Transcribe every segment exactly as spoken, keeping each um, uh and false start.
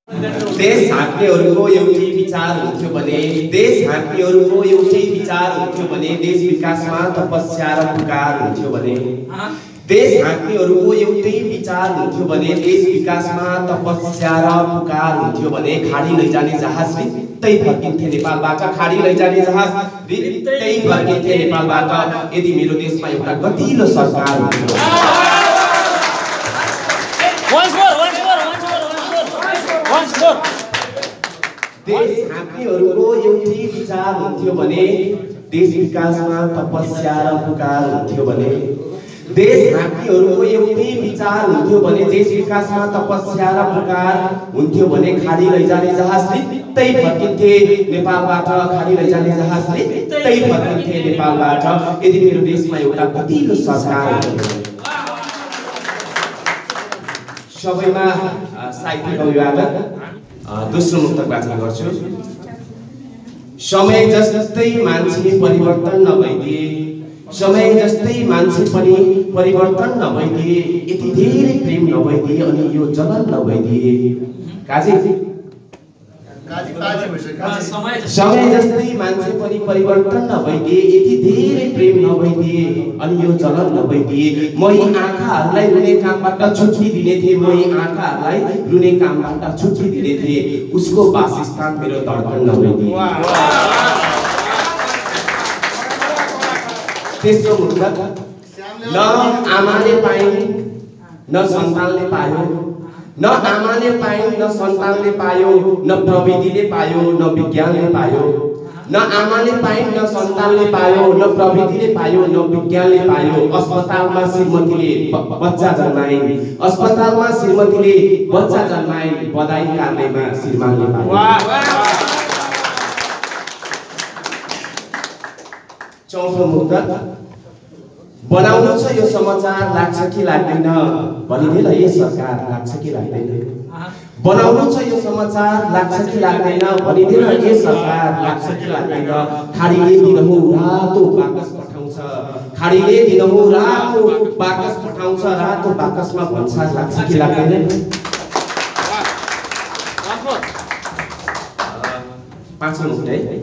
देश हाँक्नेहरूको एउटै विचार हुन्थ्यो भने देश हाँक्नेहरूको एउटै विचार हुन्थ्यो भने देश विकासमा तपस्या र पुकार हुन्थ्यो भने देश हाँक्नेहरूको एउटै विचार हुन्थ्यो भने देश विकासमा तपस्या र पुकार हुन्थ्यो भने खाडी लैजाने जहाज रित्तै फर्किन्थे नेपालबाट खाडी लैजाने जहाज रित्तै फर्किन्थे नेपालबाट यदि मेरो देशमा एउटा गतिलो सरकार हुन्थ्यो। देश हाँक्नेहरूको एउटै विचार हुन्थ्यो भने देश विकासमा तपस्या र पुकार हुन्थ्यो भने देश हाँक्नेहरूको एउटै विचार हुन्थ्यो भने देश विकासमा तपस्या र पुकार हुन्थ्यो भने खाडी लैजाने जहाज रित्तै फर्किन्थे नेपालबाट खाडी लैजाने जहाज रित्तै फर्किन्थे नेपालबाट यदि मेरो देशमा एउटा गतिलो सरकार हुन्थ्यो। सबैमा साहित्यिक अभिवादन। दोस्रो मुक्तक वाचन गर्छु। समय जस्तै मान्छे परिवर्तन नभइदिए समय जस्तै मान्छे पनि परिवर्तन नभइदिए यति धेरै प्रेम नभइदिए अनि यो जलन नभइदिए काजी समय जस्तै मान्छे पनि परिवर्तन नभइदिए यति धेरै प्रेम नभइदिए अनि यो जलन नभइदिए मै आँखाहरूलाई रुने कामबाट छुट्टी दिने थिए मै आँखाहरूलाई रुने कामबाट छुट्टी दिने थिए उसको वासस्थान मेरो धड्कन नभइदिए। तेस्रो मुक्तक। न आमाले पाइन् न सन्तानले पायो न आमाले पाइन् न सन्तानले पायो न प्रविधिले पायो न विज्ञानले पायो न आमाले पाइन् न सन्तानले पायो न प्रविधिले पायो न विज्ञानले पायो अस्पतालमा श्रीमतीले बच्चा जन्माइन् अस्पतालमा श्रीमतीले बच्चा जन्माइन् बधाई कार्यालयमा श्रीमानले पायो। चौथो मुक्तक। बनाउनु छ यो समाचार लाग्छ कि लाग्दैन भनिदे ल यो सरकार लाग्छ कि लाग्दैन बनाउनु छ यो समाचार लाग्छ कि लाग्दैन भनिदे ल यो सरकार लाग्छ कि लाग्दैन खाडीले दिनहुँ रातो बाकस पठाउँछ खाडीले दिनहुँ रातो बाकस पठाउँछ रातो बाकसमा भन्सार लाग्छ कि लाग्दैन। पाँचौं मुक्त है।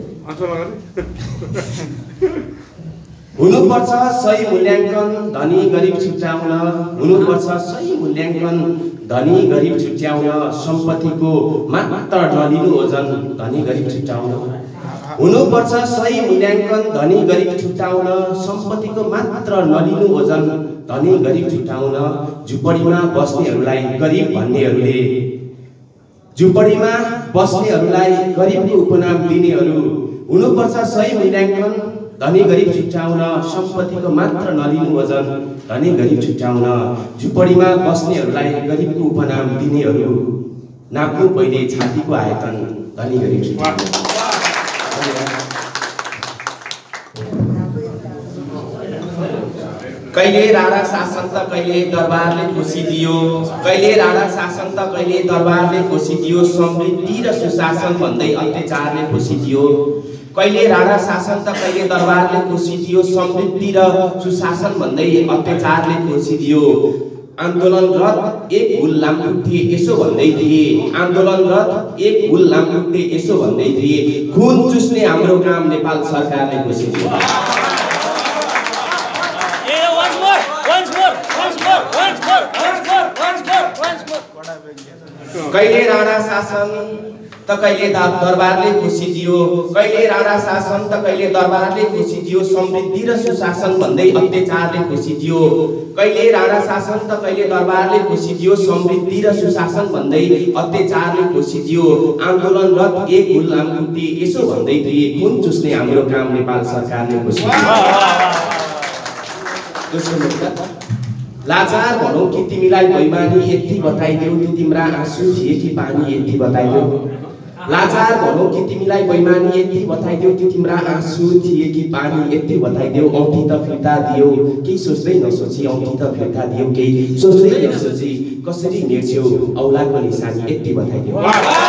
हुनुपर्छ सही मूल्याङ्कन धनी गरिब छुट्याउन हुनुपर्छ सही मूल्याङ्कन धनी गरिब छुट्याउन सम्पत्तिको मात्र नलिनु ओजन धनी गरिब छुट्याउन हुनुपर्छ सही मूल्याङ्कन धनी गरिब छुट्याउन सम्पत्तिको मात्र नलिनु ओजन धनी गरिब छुट्याउन झुपडीमा बस्नेहरूलाई गरिब भन्नेहरूले झुपडीमा बस्नेहरूलाई गरिबको उपनाम दिनेहरू हुनुपर्छ सही मूल्याङ्कन धनी गरिब छुट्याउन सम्पत्तिको मात्र नलिनु वजन धनी गरिब छुट्याउन झुपडीमा बस्नेहरूलाई गरिबको उपनाम दिनेहरू नाप्नु पहिले छातीको आयतन धनी गरिब छुट्याउन। कहिले राणा शासन त कहिले दरबारले खोसिदियो कहिले राणा शासन त कहिले दरबारले खोसिदियो समृद्धि र सुशासन भन्दै अत्याचारले खोसिदियो कहिले राणा शासन त कहिले दरबारले खोसिदियो समृद्धि र सुशासन भन्दै अत्याचारले खोसिदियो आन्दोलनरत एक हुल लामखुट्टे यसो भन्दै थिए आन्दोलनरत एक हुल लामखुट्टे यसो भन्दै थिए खुन चुस्ने हाम्रो काम नेपाल सरकारले खोसिदियो। कहिले राणा शासन त कहिले दरबारले खोसिदियो कहिले राणा शासन त कहिले दरबारले खोसिदियो समृद्धि र सुशासन भन्दै अत्याचारले खोसिदियो कहिले राणा शासन त कहिले दरबारले खोसिदियो समृद्धि र सुशासन भन्दै अत्याचारले खोसिदियो आन्दोलनरत एक हुल लामखुट्टे यसो भन्दै थिए खुन चुस्ने हाम्रो काम नेपाल सरकारले खोसिदियो। लाचार भनौ कि तिमीलाई बैमानी यति बताइदेऊ कि तिम्रा आँसु थिए कि पानी यति बताइदेऊ लाचार भनौ कि तिमीलाई बैमानी यति बताइदेऊ कि तिम्रा आँसु थिए कि पानी यति बताइदेऊ औँठी त फिर्ता दियो केही सोच्दै नसोची औँठी त फिर्ता दियो केही सोच्दै नसोची कसरी मेर्छ्यौ औलाको निशानी यति बताइदेऊ।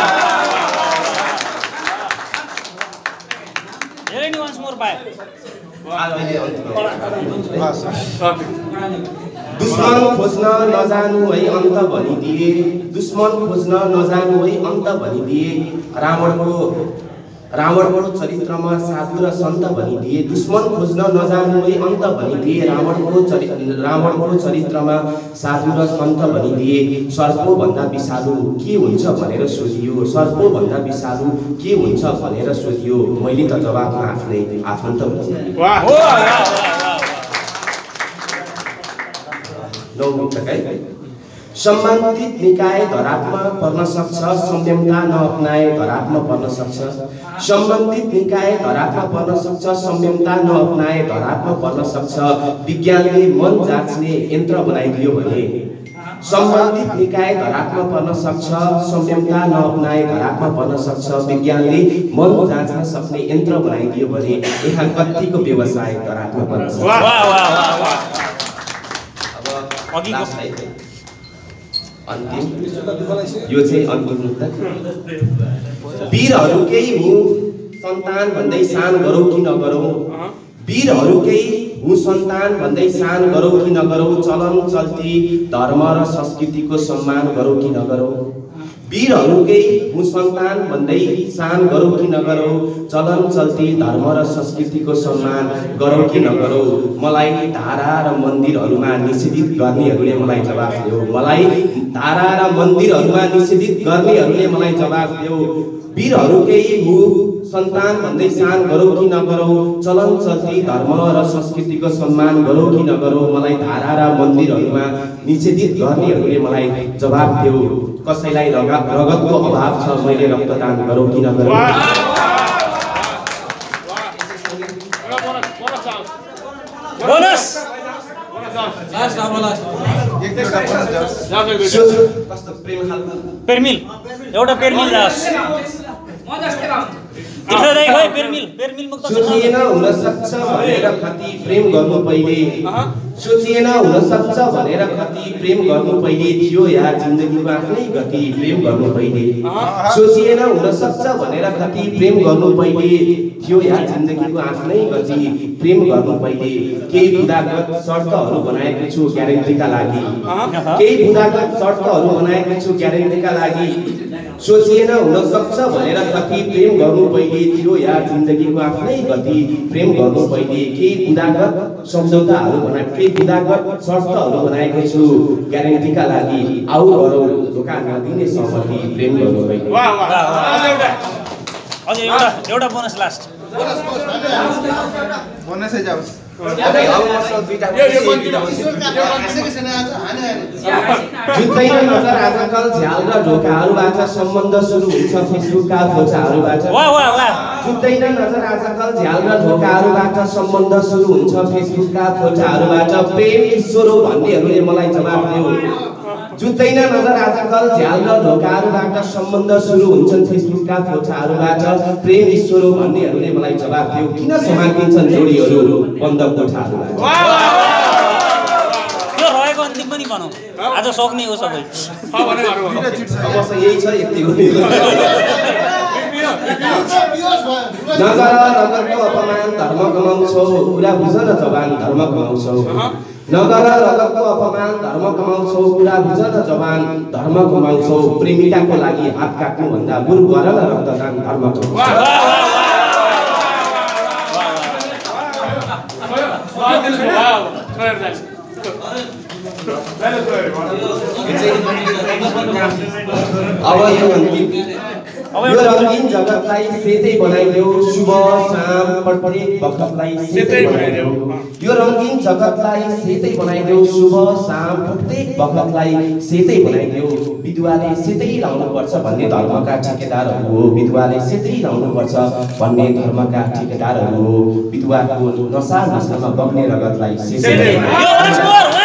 धेरै नि वान्स मोर बाय दुश्मन खोज्न नजानु है अन्त भनिदिए दुश्मन खोज्न नजानु है अन्त भनिदिए रावणको रावणको चरित्रमा साधु र सन्त भनिदिए दुश्मन खोज्न नजानु है अन्त भनिदिए रावणको चरित्र रावणको चरित्रमा साधु र सन्त भनिदिए सर्पो भन्दा विषालु के हुन्छ भनेर सोधियो सर्पो भन्दा विषालु के हुन्छ भनेर सोधियो मैले त जवाफमा आफ्नै आफन्त भनिदिए सम्बन्धित निकाय धरात्मा पर्न सक्छ संयमता नअपनाए धरात्मा पर्न सक्छ सम्बन्धित निकाय धरात्मा पर्न सक्छ संयमता नअपनाए धरात्मा पर्न सक्छ विज्ञानले मन जाँच्ने यन्त्र बनाइदियो भने सम्बन्धित निकाय धरात्मा पर्न सक्छ संयमता नअपनाए धरात्मा पर्न सक्छ विज्ञानले मन जाँच्न सक्ने यन्त्र बनाइदियो भने यहाँ कतिको व्यवसाय धरात्मा पर्न सक्छ। अन्तिम यो चाहिँ अन्तिम मुद्दा वीरहरूकै हूँ सन्तान भन्दै सान गरौँ कि नगरौँ वीरहरूकै हूँ सन्तान भन्दै सान गरौँ कि नगरौँ चलन चल्ती धर्म र संस्कृतिको सम्मान गरौँ कि नगरौँ वीरहरूकै हूँ सन्तान भन्दै सान गरौँ कि नगरौँ चलन चल्ती धर्म र संस्कृतिको सम्मान गरौँ कि नगरौँ मलाई धारा र मन्दिरहरूमा निषेधित गर्नेहरूले मलाई जवाफ देऊ मलाई धारा र मन्दिरहरूमा निषेधित गर्नेहरूले मलाई जवाफ देऊ वीरहरूकै हूँ सन्तान भन्दै सान गरौँ कि नगरौँ चलन चल्ती धर्म र संस्कृतिको सम्मान गरौँ कि नगरौँ मलाई धारा र मन्दिरहरूमा निषेधित गर्नेहरूले मलाई जवाफ देऊ कसैलाई रगतको अभाव छ मैले रक्तदान गरौँ कि नगरौँ पेरमिल एउटा पेरमिल दास सोचिएन हुन सक्छ भनेर कति प्रेम गर्नु पहिले सोचिएन हुन सक्छ भनेर कति प्रेम गर्नु पहिले थियो यार जिन्दगीको आफ्नै गति प्रेम गर्नु पहिले सोचिएन हुन सक्छ भनेर कति प्रेम गर्नु पहिले थियो यार जिन्दगीको आफ्नै गति प्रेम गर्नु पहिले केही बुदागत शर्तहरू बनाएको छु ग्यारेन्टीका लागि केही बुदागत शर्तहरू बनाएको छु ग्यारेन्टीका लागि सोचिएन हुन सक्छ भनेर कति प्रेम गर्नु पहिले थियो यार जिन्दगीको आफ्नै गति प्रेम गर्नु पहिले केही बुदागत सम्झौताहरू बना केही बुदागत शर्तहरू बनाएको छु ग्यारेन्टीका लागि आऊ गरौँ धोका नदिने सहमति प्रेम गर्नु पहिले वाह वाह अझ एउटा एउटा बोनस लास्ट बोनसै जाओस् जुत्दैन नजर आजकल झ्याल र ढोकाहरूबाट सम्बन्ध सुरु हुन्छ फेसबुकका फोटाहरूबाट जुत्दैन नजर आजकल झ्याल र ढोकाहरूबाट सम्बन्ध सुरु हुन्छ फेसबुकका फोटाहरूबाट प्रेम ईश्वर हो भन्नेहरूले मलाई जवाफ देऊ जुत्दैन नजर आजकल झ्याल र ढोकाहरूबाट सम्बन्ध सुरु हुन्छन् फेसबुकका फोटाहरूबाट प्रेम ईश्वर हो भन्नेहरूले मलाई जवाफ देऊ किन समातिन्छन् जोडीहरू बन्द कोठाहरूबाट यो रहेको अन्तिम पनि भनौँ आज सक्ने हो सबै अवश्य यही छ यति हो नगर नगरको अपमान धर्म कमाउँछौ कुरा बुझ न जवान धर्म कमाउँछौ नगर रगतको अपमान धर्म कमाउँछौ कुरा बुझ न जवान धर्म कमाउँछौ प्रेमिकाको लागि हात काट्नु भन्दा बरु गर न रक्तदान धर्म अब यो अन्तिम यो रंगीन जगतलाई सेतै बनाइदेऊ शुभ शाम प्रत्येक वखतलाई सेतै बनाइदेऊ यो रंगीन जगतलाई सेतै बनाइदेऊ शुभ शाम प्रत्येक वखतलाई सेतै बनाइदेऊ विधवाले सेतै लाउनु पर्छ भन्ने धर्मका ठेकेदारहरू हो विधवाले सेतै लाउनु पर्छ भन्ने धर्मका ठेकेदारहरू हो विधवाको नसा नसामा बग्ने रगतलाई सेतै